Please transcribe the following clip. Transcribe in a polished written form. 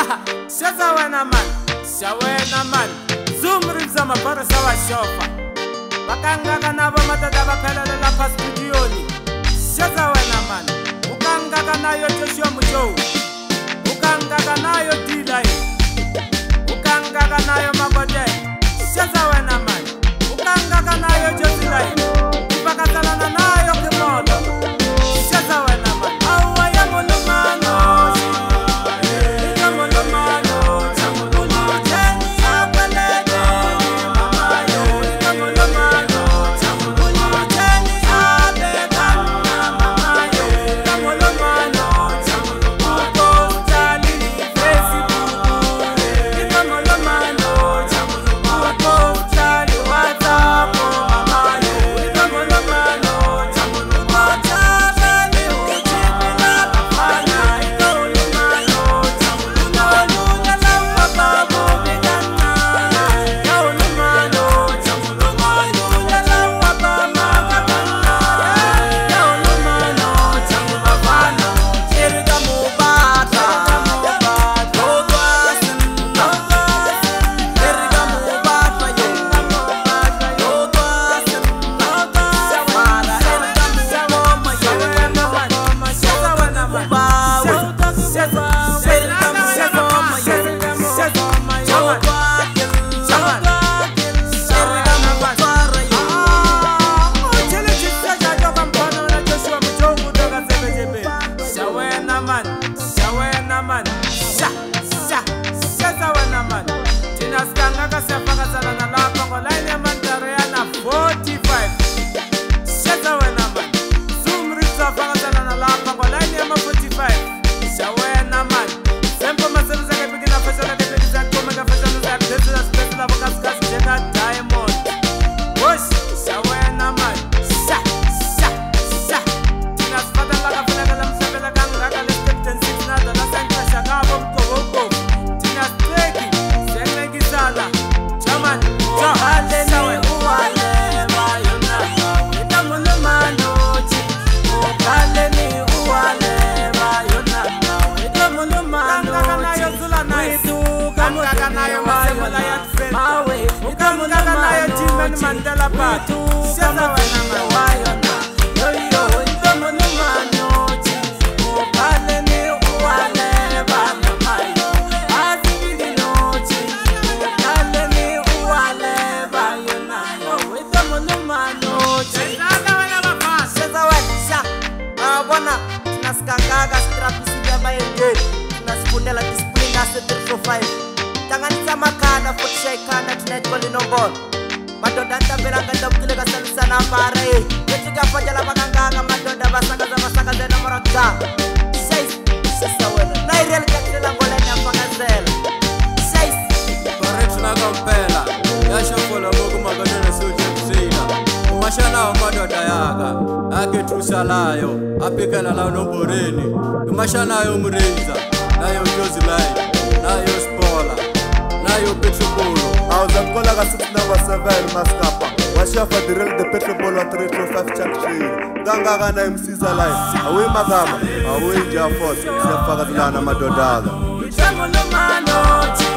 Shaza wena man, shawena man. Zoom ribs ama parasa wa shofa. Bakanga kana ba matata ba phelele la pa studioni. Shaza wena man. Ukanga kana yo Joshua Mujo. Ukanga kana yo Dilai. Ukanga kana yo Magoje. Shaza wena man. Ukanga kana yo Josilai. Bakazalana na yo Kimodo. Shaza wena man. Awa ya mulumano. Mandela Park. Shaza wena man. Wayona. Yo yo. Itomo lumano. Ukale ni uwale bana mayo. Azibidi nochi. Ukale ni uwale bayona. Yo itomo lumano. Shaza wena mama. Shaza wena. Bwana tunasikakaga strapisi ya mayenje. Tunasipundela discipline ase 345. Tanganisa makana futishaikana tunaitwali nombolo. Madoda tabelanga ndabukileka salisana pare yetika fajala bakanganga madoda basanga zena moraka sasa wena na irel kakela ngolenya fangazela Correction akampela yashofola mogu magadena sojenzina umashana madoda yaga aketusalayo apikala la nomboreni umashana yo mureza nayo Josilai nayo Spola nayo Petrobolo Awuzamkola ka 6 number 7 maskapa washafa direl de Petrobolo 325 junction ganga na MCza line awe magama awe Jafos siyafaka zilana madodaga Itomo lumano.